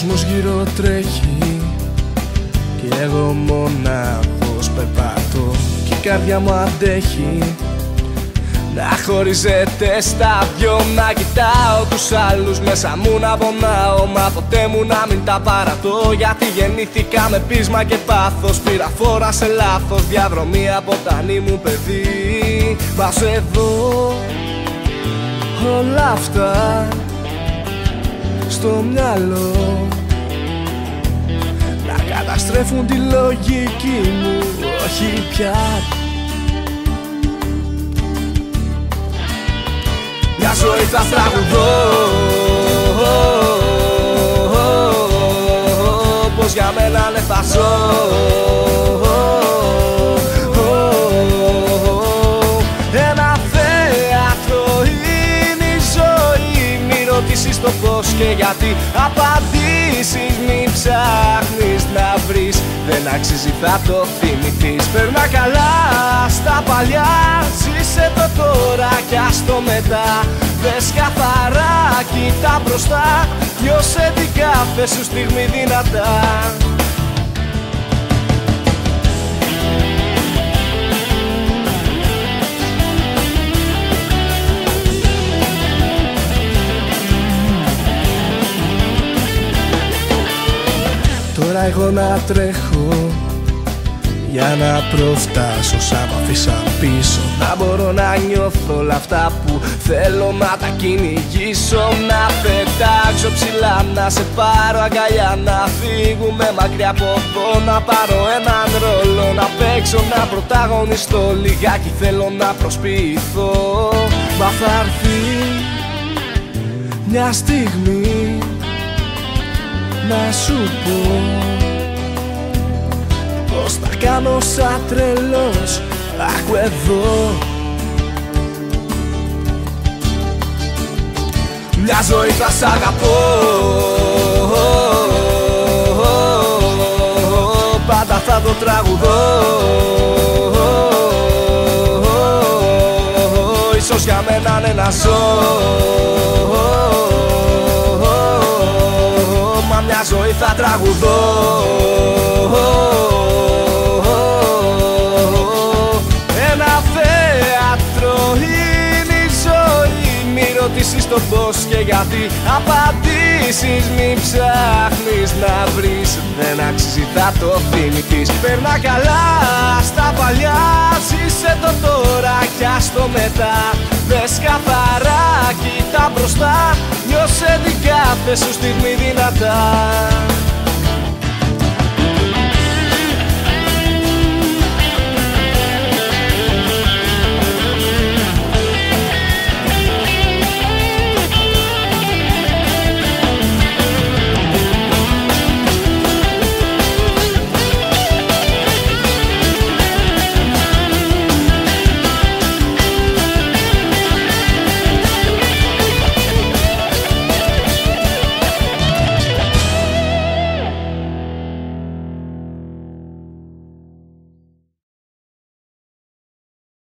κόσμος γύρω τρέχει κι εγώ μονάχος περπατώ κι η καρδιά μου αντέχει να χωρίζεται στα δυο. Να κοιτάω τους άλλους μέσα μου να πονάω, μα ποτέ μου να μην τα παρατώ, γιατί γεννήθηκα με πείσμα και πάθος. Πήρα φόρα σε λάθος διαδρομή από όταν ήμουν παιδί. Βάζω εδώ όλα αυτά στο μυαλό να καταστρέφουν τη λογική μου, όχι πια. Μια ζωή θα τραγουδώ, πως για μένα ναι θα ζω. Ένα θέατρο είναι η ζωή, μη ρωτήσεις το πως και γιατί. Απαντήσεις μη ψάχνεις να βρεις, δεν αξίζει θα το θυμηθείς. Περνά καλά στα παλιά, ζήσε το τώρα κι ας το μετά. Δες καθαρά, κοίτα μπροστά, νιώσε την κάθε σου στιγμή δυνατά. Τώρα εγώ να τρέχω για να προφτάσω σαν μ' αφήσαν πίσω. Να μπορώ να νιώθω όλα αυτά που θέλω, να τα κυνηγήσω. Να πετάξω ψηλά, να σε πάρω αγκαλιά, να φύγουμε μακριά από εδώ. Να πάρω έναν ρόλο, να παίξω, να πρωταγωνιστώ. Λιγάκι θέλω να προσποιηθώ. Μα θα έρθει μια στιγμή να σου πω πως θα κάνω σαν τρελός. Άκου εδώ, μια ζωή θα σ' αγαπώ, πάντα θα το τραγουδώ. Ίσως για μένα είναι να ζω, μα μια ζωή θα τραγουδώ. Ένα θέατρο είναι η ζωή, μη ρωτήσεις το πως και γιατί. Απαντήσεις μη ψάχνεις να βρεις, δεν αξίζει θα το θυμηθείς. Περνά καλά στα παλιά, ζήσε το τώρα κι ας το μετά. Δες καθαρά, κοίτα μπροστά, νιώσε την κάθε σου στιγμή δυνατά.